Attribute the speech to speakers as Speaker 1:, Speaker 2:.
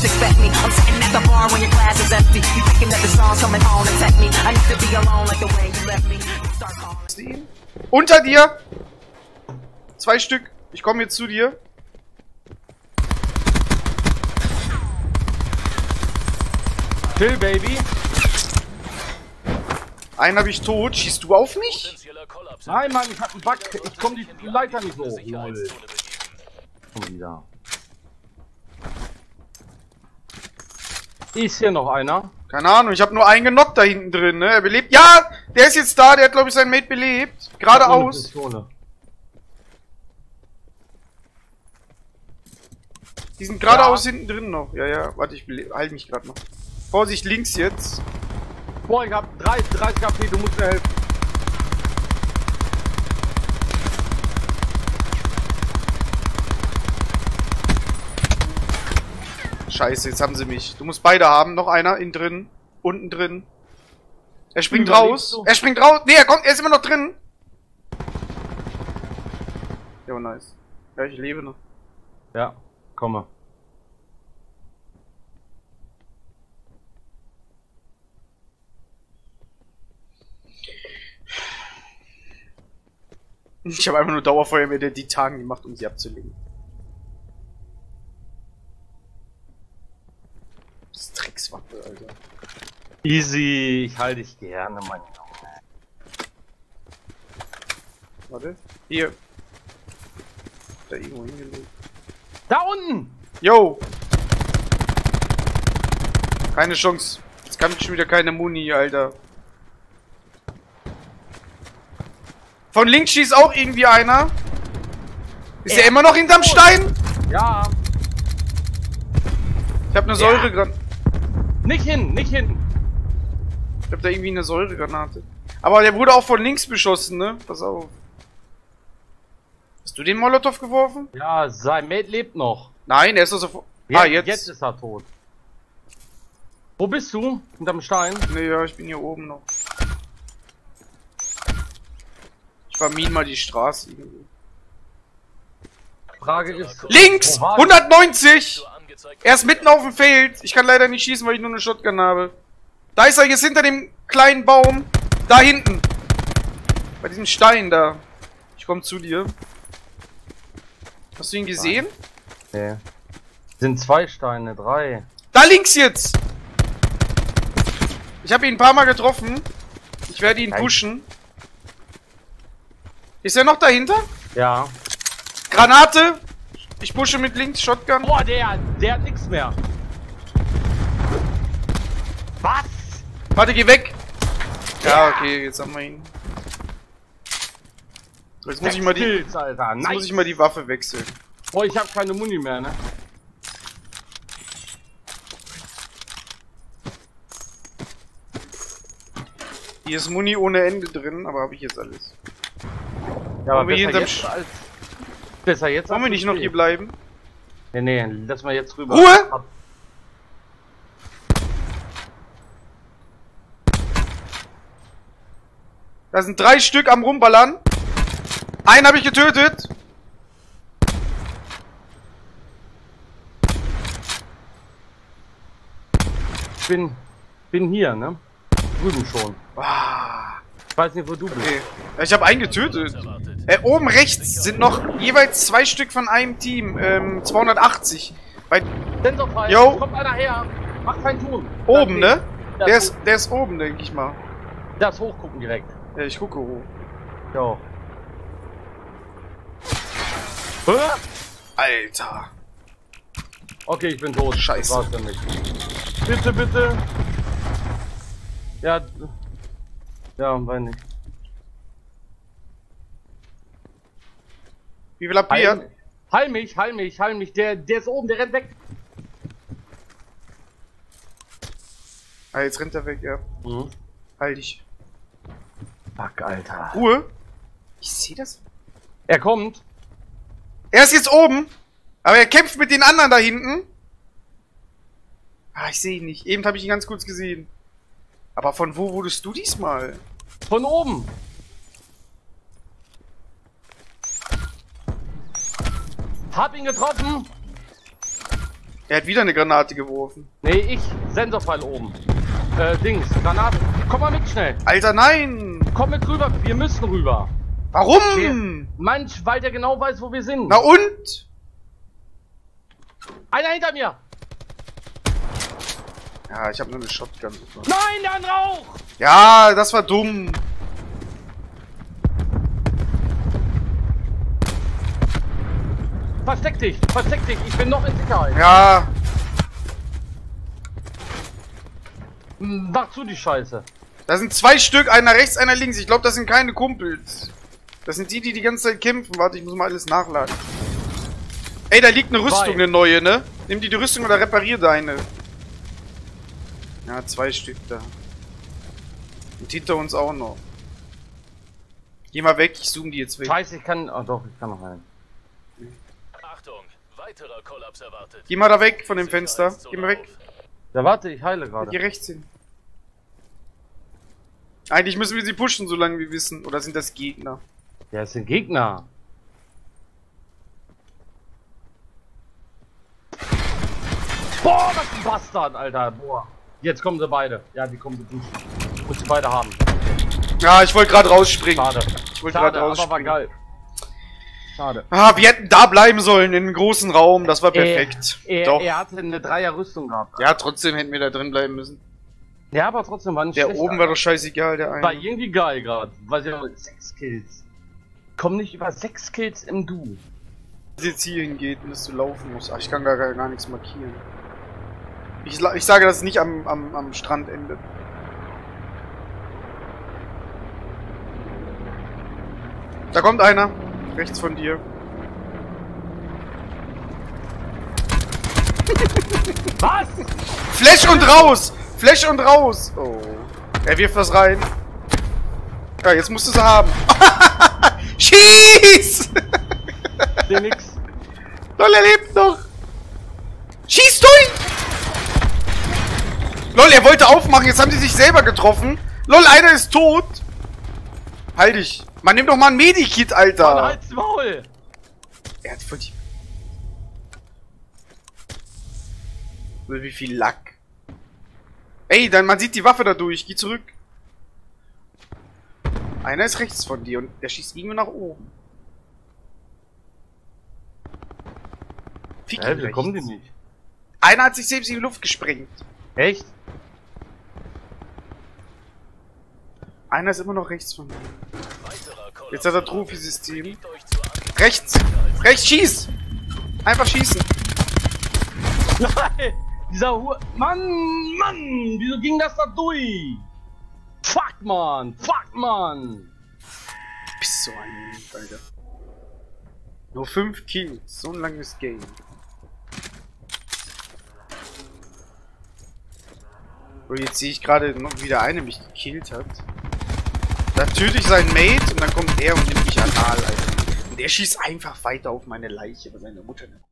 Speaker 1: just expect me. I'm sitting at the bar when your glass is empty. You thinking that the song's coming on and take me. I need to be alone like the way you left me. Start calling.
Speaker 2: Unter dir! 2 Stück. Ich komme jetzt zu dir.
Speaker 3: Chill, Baby.
Speaker 2: Einen habe ich tot. Schießt du auf mich?
Speaker 3: Nein, Mann, ich hab einen Bug. Ich komm die Leiter nicht hoch. Lol. Komm wieder. Ist hier noch einer?
Speaker 2: Keine Ahnung, ich habe nur einen genockt da hinten drin, ne? Er belebt. Ja! Der ist jetzt da, der hat, glaube ich, seinen Mate belebt. Geradeaus. Die sind geradeaus hinten drin noch. Ja, ja, warte, ich halte mich gerade noch. Vorsicht, links jetzt.
Speaker 3: Boah, ich hab 30 KP, du musst mir helfen.
Speaker 2: Scheiße, jetzt haben sie mich. Du musst beide haben. Noch einer, innen drin. Unten drin. Er springt raus. Er springt raus. Nee, er ist immer noch drin. Ja, nice. Ja, ich lebe noch.
Speaker 3: Ja, komme.
Speaker 2: Ich habe einfach nur Dauerfeuer mit der Titan gemacht, um sie abzulenken. Das ist Trickswaffe, Alter.
Speaker 3: Easy, ich halte dich gerne, Mann.
Speaker 2: Warte. Hier. Da irgendwo hingelegt.
Speaker 3: Da unten!
Speaker 2: Yo! Keine Chance. Jetzt kann ich schon wieder keine Muni, Alter. Von links schießt auch irgendwie einer. Ist er immer noch hinterm Stein?
Speaker 3: Ja.
Speaker 2: Ich hab eine Säuregranate.
Speaker 3: Nicht hin, nicht hin.
Speaker 2: Ich hab da irgendwie eine Säuregranate. Aber der wurde auch von links beschossen, ne? Pass auf. Hast du den Molotow geworfen?
Speaker 3: Ja, sein Mate lebt noch.
Speaker 2: Nein, er ist also.
Speaker 3: Jetzt ist er tot. Wo bist du? Hinterm Stein?
Speaker 2: Ne, ja, ich bin hier oben noch. Ich vermine mal die Straße irgendwie.
Speaker 3: Frage ist...
Speaker 2: Links! 190! Er ist mitten auf dem Feld. Ich kann leider nicht schießen, weil ich nur eine Shotgun habe. Da ist er jetzt hinter dem kleinen Baum. Da hinten. Bei diesem Stein da. Ich komme zu dir. Hast du ihn gesehen?
Speaker 3: Nee. Sind 2 Steine, 3.
Speaker 2: Da links jetzt! Ich habe ihn ein paar Mal getroffen. Ich werde ihn pushen. Ist er noch dahinter?
Speaker 3: Ja.
Speaker 2: Granate! Ich pushe mit links, Shotgun.
Speaker 3: Boah, der hat nichts mehr. Was?
Speaker 2: Warte, geh weg! Ja, okay, jetzt haben wir ihn. So, jetzt muss ich mal die.
Speaker 3: Alter.
Speaker 2: Jetzt muss ich mal die Waffe wechseln.
Speaker 3: Boah, ich habe keine Muni mehr, ne?
Speaker 2: Hier ist Muni ohne Ende drin, aber habe ich jetzt alles.
Speaker 3: Ja, aber
Speaker 2: besser
Speaker 3: jetzt
Speaker 2: wollen wir nicht noch hier bleiben?
Speaker 3: Nee, lass mal jetzt rüber.
Speaker 2: Ruhe! Da sind 3 Stück am Rumballern. Einen habe ich getötet.
Speaker 3: Bin hier, ne? Drüben schon.
Speaker 2: Ah.
Speaker 3: Ich weiß nicht, wo du bist.
Speaker 2: Okay. Ja, ich habe einen getötet. Oben rechts sind noch jeweils 2 Stück von einem Team. 280. Bei
Speaker 3: Sensorfall.
Speaker 2: Yo.
Speaker 3: Kommt einer her. Mach keinen Ton.
Speaker 2: Oben, ne?
Speaker 3: Der
Speaker 2: Der ist oben, denke ich mal.
Speaker 3: Das hochgucken direkt.
Speaker 2: Ja, ich gucke hoch.
Speaker 3: Jo.
Speaker 2: Alter.
Speaker 3: Okay, ich bin tot.
Speaker 2: Scheiße.
Speaker 3: Das war's für mich. Bitte, bitte. Ja. Ja, weiß nicht.
Speaker 2: Wie viel habt ihr?
Speaker 3: Heil mich. Der ist oben, der rennt weg.
Speaker 2: Ah, jetzt rennt er weg, ja.
Speaker 3: Mhm.
Speaker 2: Halt dich.
Speaker 3: Fuck, Alter.
Speaker 2: Ruhe. Ich sehe das.
Speaker 3: Er kommt.
Speaker 2: Er ist jetzt oben. Aber er kämpft mit den anderen da hinten. Ah, ich sehe ihn nicht. Eben habe ich ihn ganz kurz gesehen. Aber von wo wurdest du diesmal?
Speaker 3: Von oben. Hab ihn getroffen.
Speaker 2: Er hat wieder eine Granate geworfen.
Speaker 3: Nee, ich. Sensorpfeil oben. Dings. Granate. Komm mal mit schnell.
Speaker 2: Alter, nein!
Speaker 3: Komm mit rüber. Wir müssen rüber.
Speaker 2: Warum?
Speaker 3: Manch, weil der genau weiß, wo wir sind.
Speaker 2: Na und?
Speaker 3: Einer hinter mir.
Speaker 2: Ja, ich habe nur eine Shotgun.
Speaker 3: Nein, der andere auch.
Speaker 2: Ja, das war dumm.
Speaker 3: Versteck dich. Ich bin noch in Sicherheit.
Speaker 2: Ja,
Speaker 3: Mach zu die Scheiße.
Speaker 2: da sind 2 Stück, einer rechts, einer links. Ich glaube, das sind keine Kumpels. Das sind die, die die ganze Zeit kämpfen. Warte, ich muss mal alles nachladen. Ey, da liegt eine Rüstung, eine neue, ne? Nimm die Rüstung oder reparier deine. Ja, 2 Stück da. Und hinter uns auch noch. Geh mal weg, ich zoome die jetzt weg.
Speaker 3: Scheiße, ich kann... Oh doch, ich kann noch rein.
Speaker 4: Achtung, weiterer Kollaps erwartet.
Speaker 2: Geh mal da weg von dem Fenster. Geh mal weg.
Speaker 3: Ja, warte, ich heile gerade.
Speaker 2: Geh rechts hin. Eigentlich müssen wir sie pushen, solange wir wissen. Oder sind das Gegner?
Speaker 3: Ja, es sind Gegner. Boah, was ein Bastard, Alter. Boah. Jetzt kommen sie beide. Ja, die kommen geduscht. Ich muss sie beide haben.
Speaker 2: Ja, ich wollte gerade rausspringen.
Speaker 3: Schade.
Speaker 2: Ich wollte gerade
Speaker 3: Schade, aber war
Speaker 2: rausspringen.
Speaker 3: geil. Schade.
Speaker 2: Ah, wir hätten da bleiben sollen, in einem großen Raum. Das war perfekt.
Speaker 3: Er hatte eine Dreier-Rüstung gehabt.
Speaker 2: Ja, trotzdem hätten wir da drin bleiben müssen.
Speaker 3: Ja, aber trotzdem war nicht
Speaker 2: Der
Speaker 3: schlecht,
Speaker 2: oben war doch scheißegal, der
Speaker 3: War
Speaker 2: eine.
Speaker 3: irgendwie geil gerade. Weiß ich auch, 6 Kills. Komm nicht über 6 Kills im Du.
Speaker 2: Dass jetzt hier hingeht und dass du laufen musst. Ach, ich kann gar nichts markieren. Ich sage, dass es nicht am Strand endet. Da kommt einer. Rechts von dir.
Speaker 3: Was?
Speaker 2: Flash und raus! Flash und raus! Oh. Er wirft was rein. Ja, jetzt musst du sie haben. Schieß!
Speaker 3: Den nix.
Speaker 2: Lol, er lebt noch! Schieß durch! Lol, er wollte aufmachen, jetzt haben die sich selber getroffen. Lol, einer ist tot. Halt dich. Man, nimm doch mal ein Medikit, Alter.
Speaker 3: Mann, halt's Maul!
Speaker 2: Er hat voll die... Wie viel Lack. Ey, dann man sieht die Waffe dadurch. Geh zurück. Einer ist rechts von dir und der schießt irgendwie nach oben. Fick ihn
Speaker 3: Wie kommen die
Speaker 2: rechts.
Speaker 3: nicht?
Speaker 2: Einer hat sich selbst in die Luft gesprengt.
Speaker 3: Echt?
Speaker 2: Einer ist immer noch rechts von mir.
Speaker 4: Weiterer Kollaps
Speaker 2: Jetzt hat er
Speaker 4: erwartet.
Speaker 2: Trophy-System.
Speaker 4: Begebt euch zur An-
Speaker 2: Rechts! Rechts, schieß! Einfach schießen.
Speaker 3: Nein! Dieser Mann! Wieso ging das da durch? Fuck, Mann!
Speaker 2: Du bist so ein Mist, Alter. Nur 5 Kills. So ein langes Game. Und jetzt sehe ich gerade noch wieder eine mich gekillt hat. Da töte ich seinen Mate und dann kommt er und nimmt mich an Aal, Alter. Und der schießt einfach weiter auf meine Leiche, weil seine Mutter...